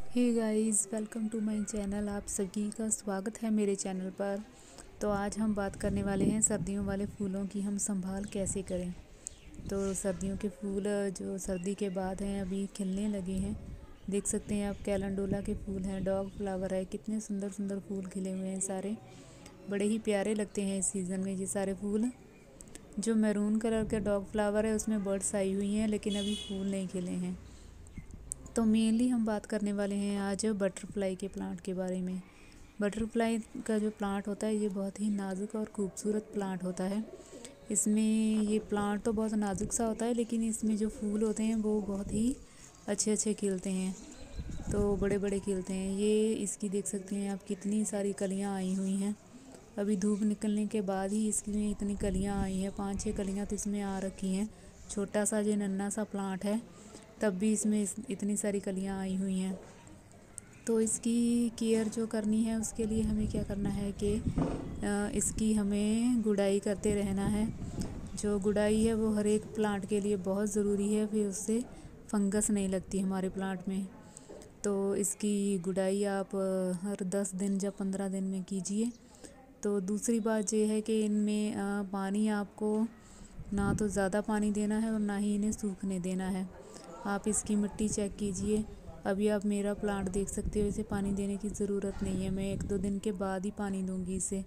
Hey guys, welcome to my channel. आप सभी का स्वागत है मेरे चैनल पर। तो आज हम बात करने वाले हैं सर्दियों वाले फूलों की हम संभाल कैसे करें। तो सर्दियों के फूल जो सर्दी के बाद हैं अभी खिलने लगे हैं। देख सकते हैं आप, कैलेंडुला के फूल हैं, डॉग फ्लावर है, कितने सुंदर सुंदर फूल खिले हुए हैं सारे। बड़े ही प्यारे लगते हैं इस सीज़न में ये सारे फूल। जो मैरून कलर का डॉग फ्लावर है उसमें बर्ड्स आई हुई हैं, लेकिन अभी फूल नहीं खिले हैं। तो मेनली हम बात करने वाले हैं आज बटरफ्लाई के प्लांट के बारे में। बटरफ्लाई का जो प्लांट होता है ये बहुत ही नाजुक और खूबसूरत प्लांट होता है। इसमें ये प्लांट तो बहुत नाजुक सा होता है, लेकिन इसमें जो फूल होते हैं वो बहुत ही अच्छे अच्छे खिलते हैं। तो बड़े बड़े खिलते हैं ये। इसकी देख सकते हैं आप, कितनी सारी कलियां आई हुई हैं। अभी धूप निकलने के बाद ही इसमें इतनी कलियां आई हैं। 5-6 कलियां तो इसमें आ रखी हैं। छोटा सा ये नन्हा सा प्लांट है, तब भी इसमें इतनी सारी कलियां आई हुई हैं। तो इसकी केयर जो करनी है उसके लिए हमें क्या करना है कि इसकी हमें गुड़ाई करते रहना है। जो गुड़ाई है वो हर एक प्लांट के लिए बहुत ज़रूरी है, फिर उससे फंगस नहीं लगती हमारे प्लांट में। तो इसकी गुड़ाई आप हर 10 दिन या 15 दिन में कीजिए। तो दूसरी बात ये है कि इनमें पानी आपको ना तो ज़्यादा पानी देना है और ना ही इन्हें सूखने देना है। आप इसकी मिट्टी चेक कीजिए। अभी आप मेरा प्लांट देख सकते हो, इसे पानी देने की ज़रूरत नहीं है। मैं 1-2 दिन के बाद ही पानी दूंगी इसे।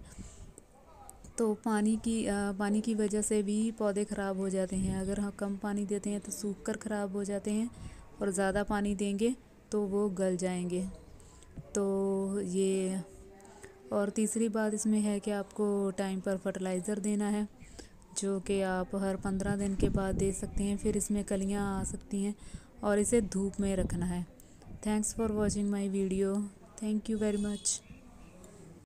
तो पानी की वजह से भी पौधे ख़राब हो जाते हैं। अगर हम कम पानी देते हैं तो सूख कर ख़राब हो जाते हैं, और ज़्यादा पानी देंगे तो वो गल जाएंगे। तो ये, और तीसरी बात इसमें है कि आपको टाइम पर फर्टिलाइज़र देना है, जो कि आप हर 15 दिन के बाद दे सकते हैं। फिर इसमें कलियां आ सकती हैं, और इसे धूप में रखना है। Thanks for watching my video. Thank you very much.